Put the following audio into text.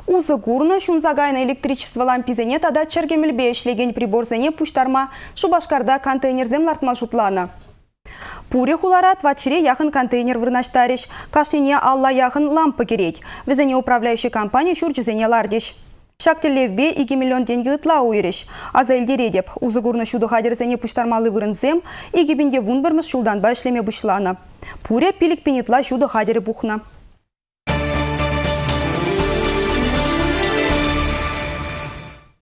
Узы курны шунзагайна электричество лампизене тада чергемелбе ишлеген приборзене пуштарма Шубашкарда контейнерзем лартма шутлана. Пуре хулара твачире яхын контейнер вырнаштариш. Кашнине алла яхын лампа кереть. Везене управляющая компания шурчизене лардиш. Шактелевбе 2 миллион деньги ытла уйриш. Аза эльдередеп. Узы курны шуду хадерзене пуштармалы вырынзем. Игибинде вунбармыз шулданба ишлеме бушлана. Пуре пилик пенетла шуду хадере бухна.